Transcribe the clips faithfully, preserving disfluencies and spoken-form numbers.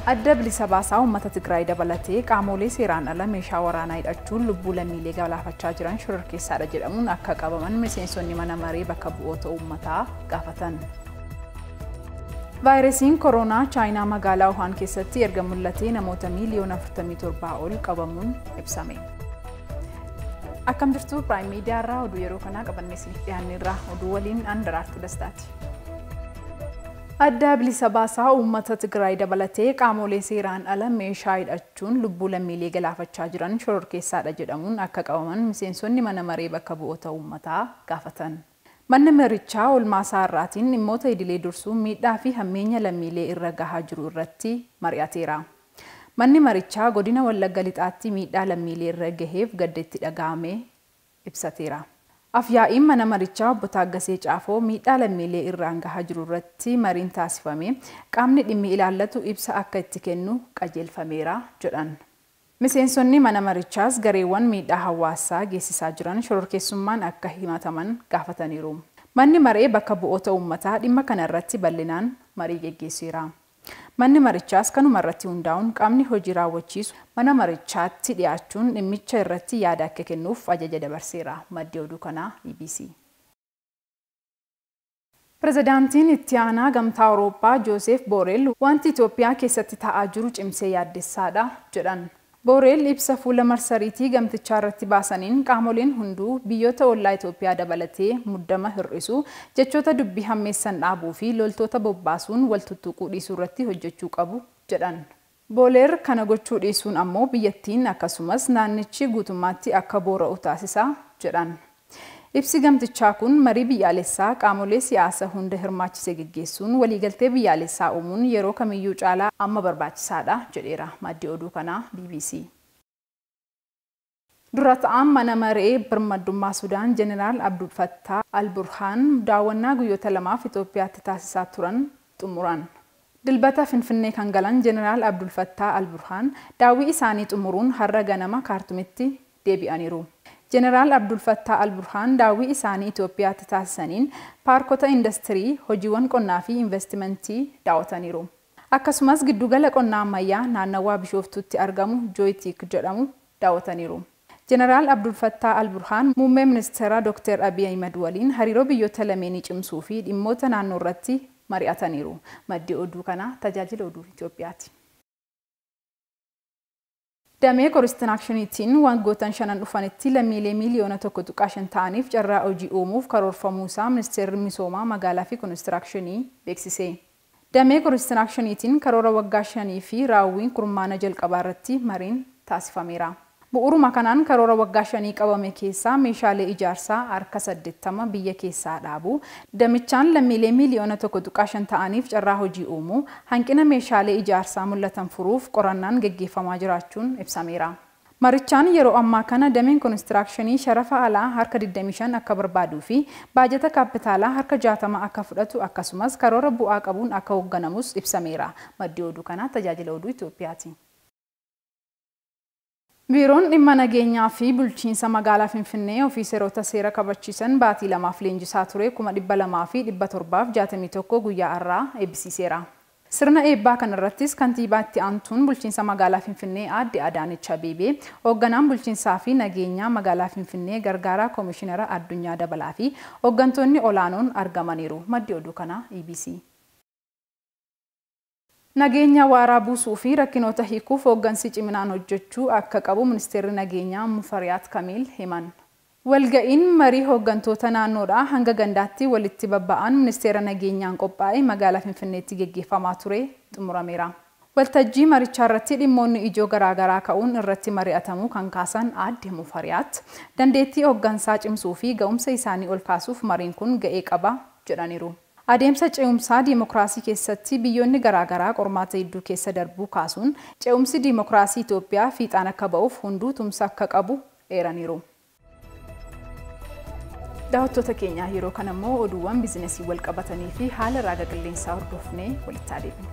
Adda bilisa baasaa uummata Tigraay dabalatee qaamolee seeraan ala meeshaa waraanaa hidhachuun lubbuu lammiilee galaafachaa jiran shororkeessaadha jedhamuun akka qabaman miseensonni mana maree bakka bu'oota uummataa gaafatan. Vaayirasiin koronaa Chaayinaa magaalaa Wuhan keessatti erga mul'atee namoota miiliyoona afurtamii torba ol qabamuun ibsame. Akkam jirtu Prime Media irraa oduu yeroo kanaa qabannee isiniif dhiyaanneerra oduu waliin an Daraartuu Dastaati. Adda bilisa baasaa uummata Tigraay dabalatee qaamolee seeraan ala meeshaa hidhachuun lubbuu lammiilee galaafachaa jiran shororkeessaadha jedhamuun akka qabaman miseensonni mana maree bakka bu'oota uummataa gaafatan. Manni marichaa oolmaa isaarraatiin dhimmoota idilee dursuu miidhaa fi hammeenya lammiilee irra gahaa jiru irratti mari'ateera. Manni marichaa godina Wallagga Lixaatti miidhaa lammiilee irra gaheef gaddeetti dhaga'ame ibsateera. Afyaa'iin mana marichaa obbo Taaggasee Caafoo miidhaa lammiilee irraan gahaa jiru irratti mariin taasifame qaamni dhimmi ilaallatu ibsa akka itti kennu qajeelfameera jedhan. Miseensonni mana marichaas gareewwan miidhaa hawaasaa geessisaa jiran shororkeessummaan akka himataman gaafataniiru. Manni maree bakka bu'oota uummataa dhimma kana irratti bal'inaan marii geggeesseera. Manni marichaas kanuma irratti hundaa'uun qaamni hojii raawwachiisu mana marichaatti dhiyaachuun dhimmicha irratti yaada akka kennuuf ajaja dabarseera. Maddi oduu kanaa B B C. Pirezidaantiin itti aanaa Gamtaa Awurooppaa Joosef Booreel wanti Itoophiyaa keessatti ta'aa jiru cimsee yaaddessaadha jedhan. Booreel ibsa fuula marsariitii gamtichaa irratti baasaniin qaamoleen hunduu biyyoota ollaa Itoophiyaa dabalatee muddama hir'isu jechoota dubbii hammeessan dhaabuu fi loltoota bobbaasuun wal tuttuquu dhiisuu irratti hojjechuu qabu jedhan. Booleer kana gochuu dhiisuun ammoo biyyattiin akkasumas naannichi guutummaatti akka boora'u taasisa jedhan. Ibsi gamtichaa kun marii biyyaalessaa qaamolee siyaasaa hunda hirmaachisee geggeessuun waliigaltee biyyaalessaa uumuun yeroo kamiyyuu caalaa amma barbaachisaadha jedheera. Maddi oduu kanaa B B C. Dura ta'aan mana maree birmadummaa Sudaan Jeneraal Abdul Fattah Al-Burhaan daawwannaa guyyoota lamaaf Itoophiyaatti taasisaa turan xumuran. Dilbata Finfinnee kan galan Jeneraal Abdul Fattah Al-Burhaan daawwii isaanii xumuruun har'a ganama Kaartumitti deebi'aniiru. Jeneraal Abdul Fattah Al-Burhaan daawwii isaanii Itoophiyaatti taasisaniin paarkota industirii, hojiiwwan qonnaa fi investimentii daawwataniiru. Akkasumas giddugala qonnaa ammayyaa naannawaa Bishooftuutti argamu Jooyitiik jedhamu daawwataniiru. Jeneraal Abdul Fattah Al-Burhaan muummee ministeera Dr Abiy Ahmed waliin hariiroo biyyoota lameenii cimsuu fi dhimmoota naannoo irratti mari'ataniiru. Maddi oduu kanaa tajaajila oduu Itoophiyaati. Damee Konistiraakshiniitiin waggoottan shanan dhufanitti lammiilee miiliyoona tokko tuqaa shan ta'aniif carraa hojii uumuuf karoorfamuusaa ministeerri misoomaa magaalaa fi konistiraakshanii beeksise. Damee Konistiraakshiniitiin karoora waggaa shanii fi raawwiin kurmaana jalqabaa irratti mariin taasifameera. Bu'uuruma kanaan karoora waggaa shanii qabame keessaa meeshaalee ijaarsaa harka saddeettama biyya keessaa dhaabu, damichaan lammiilee miiliyoona tokko tuqaa shan ta'aniif carraa hojii uumuu, hanqina meeshaalee ijaarsaa mul'atan furuuf qorannaan geggeeffamaa jiraachuun ibsameera. Marichaan yeroo ammaa kana dameen konistiraakshanii sharafa alaa harka digdamii shan akka barbaaduu fi baajata kaapitaalaa harka jaatama akka fudhatu akkasumas karoora bu'aa qabuun akka hoogganamus ibsameera. Maddi oduu kanaa tajaajila oduu Itoophiyaati. Biiroon dhimma nageenyaa fi bulchiinsa magaalaa Finfinnee ofiiseroota seera kabachiisan baatii lamaaf leenjisaa ture kuma dhibba lamaa fi dhibba torbaaf jaatamii tokko guyyaa har'aa eebbisiiseera. Sirna eebbaa kanarrattis kantiibaa itti aantuun bulchiinsa magaalaa Finfinnee Aadde Adaanech Abeebee, hoogganaan bulchiinsaa fi nageenyaa magaalaa Finfinnee gargaaraa koomishinara Addunyaa Dabalaa fi hooggantoonni olaanoon argamaniiru. Maddi oduu kanaa E B C. Nageenya waaraa buusuu fi rakkinoota hiikuuf hooggansi ciminaan hojjechuu akka qabu ministeerri nageenyaa Mufariyaat Kamiil himan. Walga'iin marii hooggantoota naannoodhaa hanga gandaatti walitti babba'an ministeera nageenyaan qophaa'e magaalaa Finfinneetti geggeeffamaa ture xumurameera. Waltajjii marichaa irratti dhimmoonni ijoo garaagaraa ka'uun irratti mari'atamuu kan kaasan Aadde Mufariyaat dandeettii hooggansaa cimsuu fi ga'umsa isaanii ol kaasuuf mariin kun ga'ee qaba jedhaniiru. Adeemsa ce'umsaa diimokiraasii keessatti biyyoonni garaagaraa qormaata hedduu keessa darbuu kaasuun ce'umsi diimokiraasii Itoophiyaa fiixaan akka ba'uuf hunduu tumsa akka qabu eeraniiru. Daawwattoota keenyaa yeroo kana immoo oduuwwan biizinesii wal qabatanii fi haala raaga qilleensaa hordofnee walitti adeemna.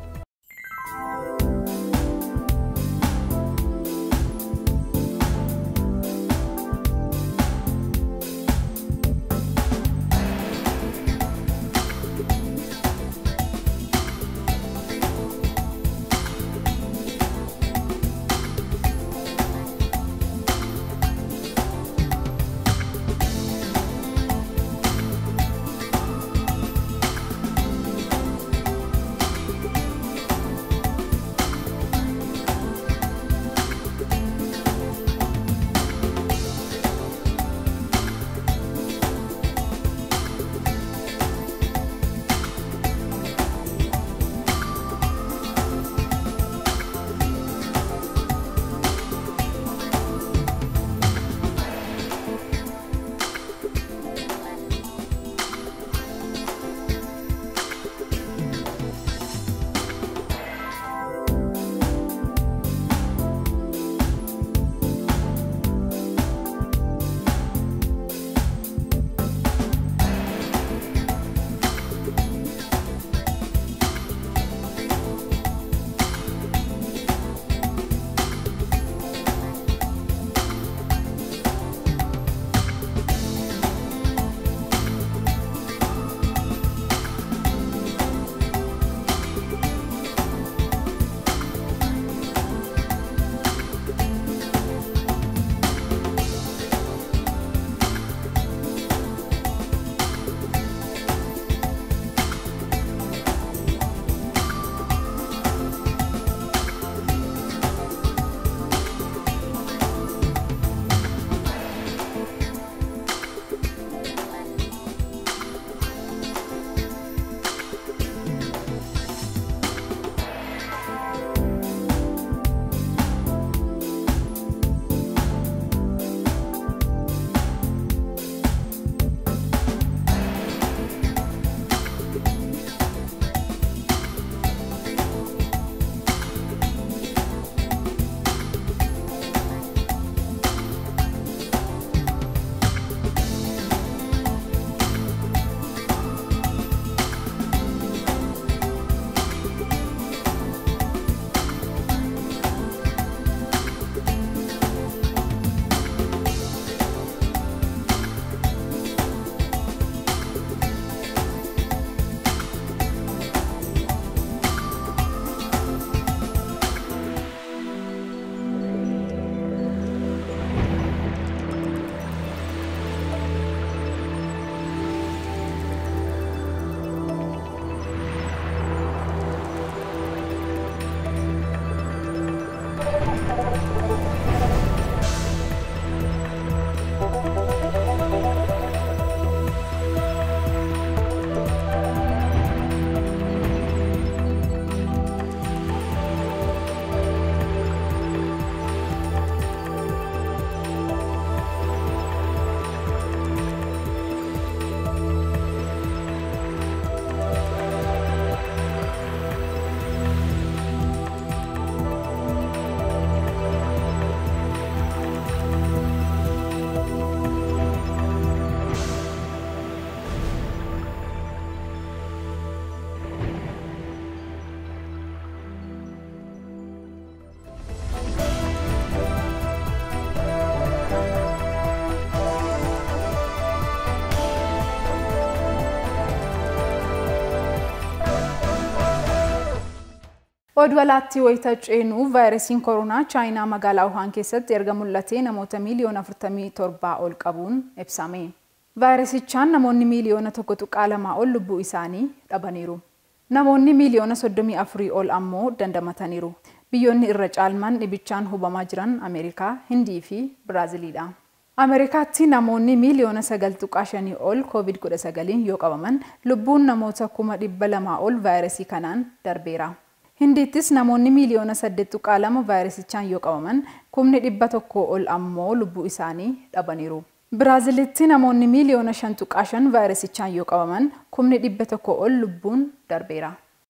Oduu alaatti wayita ceenu vaayirasiin koronaa Chaayinaa magaalaa Wuhan keessatti erga mul'atee namoota miiliyoona afurtamii torba ol qabuun ibsame. Vaayirasichaan namoonni miiliyoona tokko tuqaa lamaa ol lubbuu isaanii dhabaniiru. Namoonni miiliyoona soddomii afurii ol ammoo dandamataniiru. Biyyoonni irra caalmaan dhibichaan hubamaa jiran Ameerikaa, Hindii fi Biraaziliidha. Ameerikaatti namoonni miiliyoona sagal tuqaa shanii ol koovid kudha sagaliin yoo qabaman lubbuun namoota kuma dhibba lamaa ol vaayirasii kanaan darbeera. Hindiittis namoonni miiliyoona saddeet tuqaa lama vaayirasichaan yoo qabaman kumni dhibba tokko ol ammoo lubbuu isaanii dhabaniiru. Biraazilitti namoonni miiliyoona shan tuqaa shan vaayirasichaan yoo qabaman kumni dhibba tokko ol lubbuun darbeera.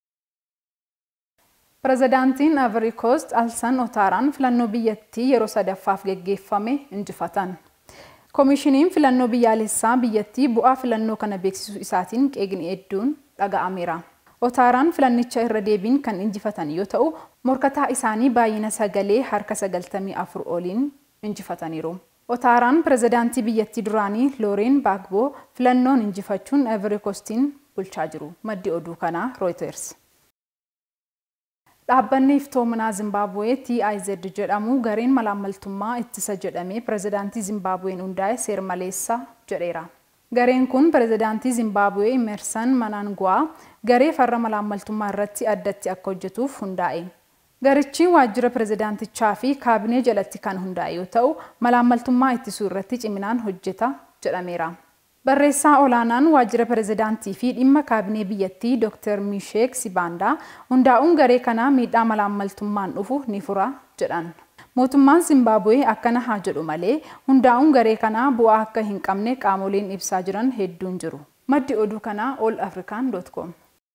Pirezidaantiin Ivory Coast Alassane Ouattara filannoo biyyattii yeroo sadaffaaf geggeeffame injifatan. Koomishiniin filannoo biyyaalessaa biyyattii bu'aa filannoo kana beeksisuu isaatiin qeeqni hedduun dhaga'ameera. Ouattaraan filannicha irra deebiin kan injifatan yoo ta'u, morkataa isaanii baay'ina sagalee harka sagaltamii afur oliin injifataniiru. Ouattaraan pirezidaantii biyyattii duraanii Laurent Gbagbo filannoon injifachuun Ivory Coastiin bulchaa jiru. Maddi oduu kanaa Reuters. Dhaabbanni iftoominaa Zimbabwee T I Z jedhamu gareen malaammaltummaa ittisa jedhamee pirezidaantii Zimbabween hundaa'e seermaleessa jedheera. Gareen kun pirezidaantii Zimbabwee Emmerson Mnangagwa garee farra malaammaltummaa irratti addatti akka hojjetuuf hundaa'e. Garichi waajjira pirezidaantichaa fi kaabinee jalatti kan hundaa'e yoo ta'u, malaammaltummaa ittisuu irratti ciminaan hojjeta jedhameera. Barreessaa olaanaan waajjira pirezidaantii fi dhimma kaabinee biyyattii Doctor Mishek Sibanda hundaa'uun garee kanaa miidhaa malaammaltummaan dhufu ni fura jedhan. Mootummaan Zimbabwee akkana haa jedhu malee hundaa'uun garee kanaa bu'aa akka hin qabne qaamoleen ibsaa jiran hedduun jiru. Maddi oduu kanaa all african dot com.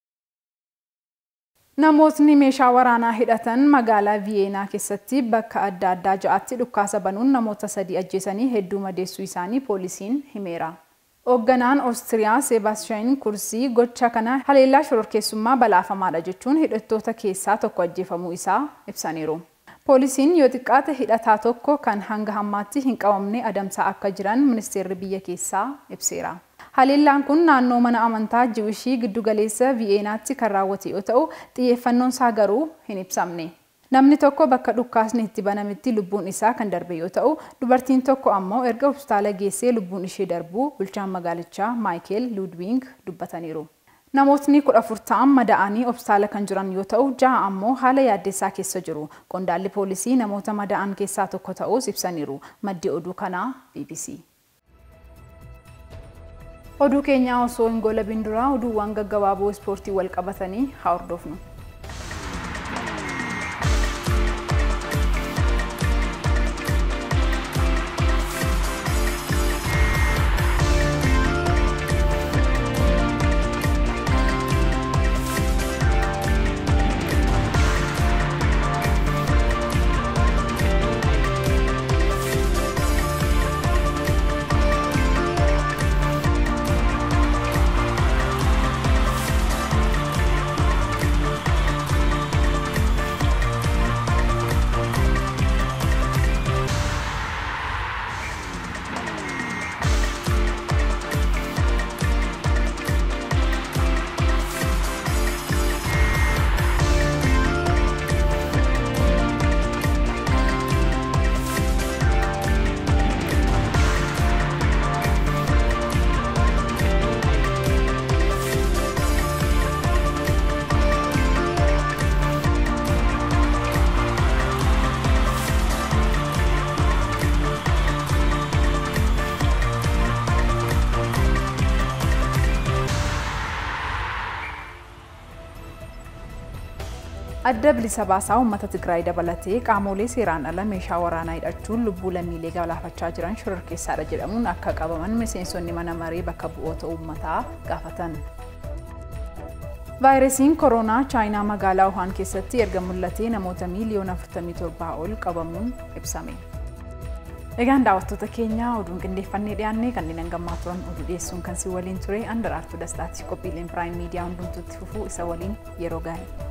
Namootni meeshaa waraanaa hidhatan magaalaa Viyeenaa keessatti bakka adda addaa ja'atti dhukaasa banuun namoota sadii ajjeesanii hedduu madeessuu isaanii poolisiin himeera. Hoogganaan Oostiriyaa Sebastian Kursi gocha kana haleellaa shororkeessummaa balaafamaadha jechuun hidhattoota keessaa tokko ajjeefamuu isaa ibsaniiru. Poolisiin yoo xiqqaate hidhataa tokko kan hanga hammaatti hin qabamne adamsaa akka jiran ministeerri biyya keessaa ibseera. Haleellaan kun naannoo mana amantaa Jiwishii giddugaleessa Viyeenaatti kan raawwate yoo ta'u, xiyyeeffannoon isaa garuu hin ibsamne. Namni tokko bakka dhukaasni itti banametti lubbuun isaa kan darbe yoo ta'u, dubartiin tokko ammoo erga hospitaala geessee lubbuun ishee darbuu bulchaan magaalichaa Michael Ludwig dubbataniiru. Namootni kudha afur ta'an madaa'anii hospitaala kan jiran yoo ta'u, ja'a ammoo haala yaaddessaa keessa jiru. Qondaalli poolisii namoota madaa'an keessaa tokko ta'uus ibsaniiru. Maddi oduu kanaa B B C. Oduu keenyaa osoo hin goolabiin dura oduuwwan gaggabaaboo ispoortii wal qabatanii haa hordofnu. Adda bilisa baasaa uummata Tigraay dabalatee qaamolee seeraan ala meeshaa waraanaa hidhachuun lubbuu lammiilee galaafachaa jiran shororkeessaadha jedhamuun akka qabaman miseensonni mana maree bakka bu'oota uummataa gaafatan. Vaayirasiin koronaa Chaayinaa magaalaa Wuhan keessatti erga mul'atee namoota miiliyoona afurtamii torba ol qabamuun ibsame. Egaan daawwattoota keenya oduun qindeeffannee dhiyaannee kanneen hangamaa turan oduu dhiyeessuun kan si waliin ture Andaraartuu Dastaati. Qophiileen Prime Media hundumtuutti fufuu isa waliin yeroo gaarii.